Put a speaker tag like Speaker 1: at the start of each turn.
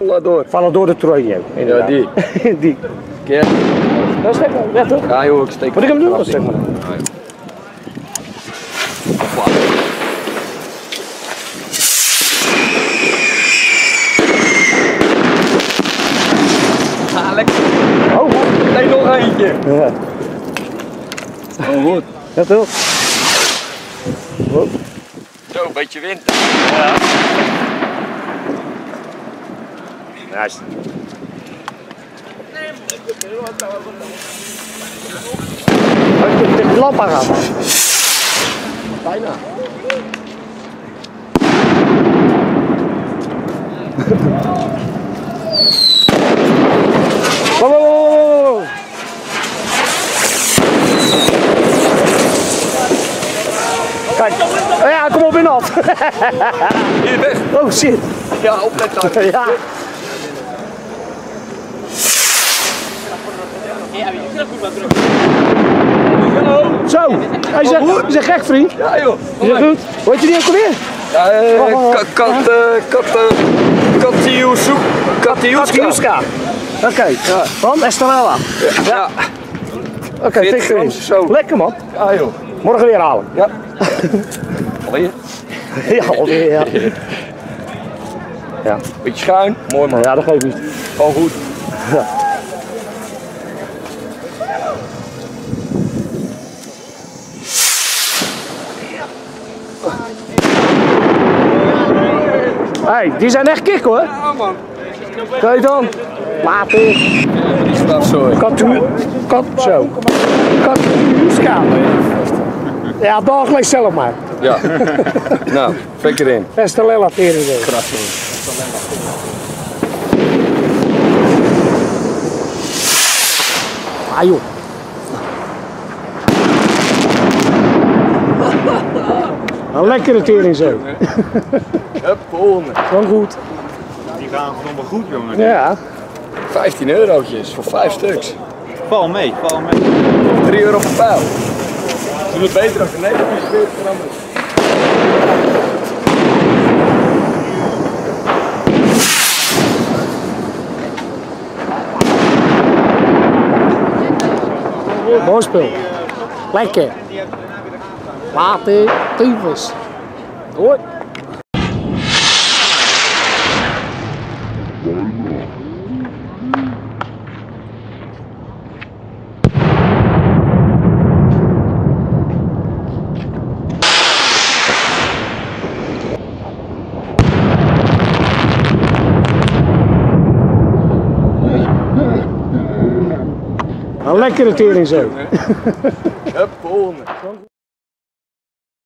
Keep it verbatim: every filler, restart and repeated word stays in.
Speaker 1: Fallador.
Speaker 2: Fallador de Troje.
Speaker 1: Ja, die.
Speaker 2: Die.
Speaker 1: Kijk.
Speaker 2: Dat steek maar, ja toch?
Speaker 1: Ja joh, ik steek.
Speaker 2: Moet ik hem doen? Of steek maar.
Speaker 1: Ah, lekker.
Speaker 2: Oh,
Speaker 1: Nee, nog eentje.
Speaker 2: ja.
Speaker 1: Oh goed.
Speaker 2: Ja toch? Oh.
Speaker 1: Zo, een beetje wind.
Speaker 2: Ja. Nice. Als je tegen de lamp aan gaat.
Speaker 1: Bijna.
Speaker 2: Wow, wow, wow, wow. Kijk, oh ja, kom op in af.
Speaker 1: Hier weg.
Speaker 2: Oh shit.
Speaker 1: Ja, opletten.
Speaker 2: Ja. Zo, hij zegt, je zegt gek vriend.
Speaker 1: Ja joh.
Speaker 2: Je zegt goed. Hoe heet je die ook alweer?
Speaker 1: Ja, eh, kat, kat, eh, kat, eh, Katiuska. Katiuska.
Speaker 2: Katiuska. Oké, okay.
Speaker 1: Ja.
Speaker 2: Van Estrella.
Speaker 1: Ja. Ja.
Speaker 2: Oké, okay,
Speaker 1: veertig gram zo.
Speaker 2: Lekker man.
Speaker 1: Ja joh.
Speaker 2: Morgen weer halen.
Speaker 1: Ja. Alweer?
Speaker 2: Ja, alweer ja. Ja.
Speaker 1: Beetje schuin. Mooi man.
Speaker 2: Ja, dat geeft niet.
Speaker 1: Gewoon goed.
Speaker 2: Ja. Hey, die zijn echt kick hoor.
Speaker 1: Ja man.
Speaker 2: Kijk dan. Later.
Speaker 1: Die staat zo.
Speaker 2: Katu. Kat. Zo. Katuska. Ja, dag gelijk zelf maar.
Speaker 1: Ja. Nou, fik erin.
Speaker 2: Estrella tering.
Speaker 1: Krachtig.
Speaker 2: Ah joh. Een lekkere tering zo.
Speaker 1: Hup, volgende.
Speaker 2: Gewoon goed.
Speaker 3: Die gaan nog wel goed, jongen.
Speaker 2: Ja.
Speaker 1: vijftien eurotjes voor vijf stuks.
Speaker 3: Val mee, val mee.
Speaker 1: drie euro per pijl. Doe het beter als je Nederland is veertig gram is.
Speaker 2: Mooi spul. Lekker. Later. Tyfus. Hoi. Een lekkere tering zo.
Speaker 1: Hup, volgende.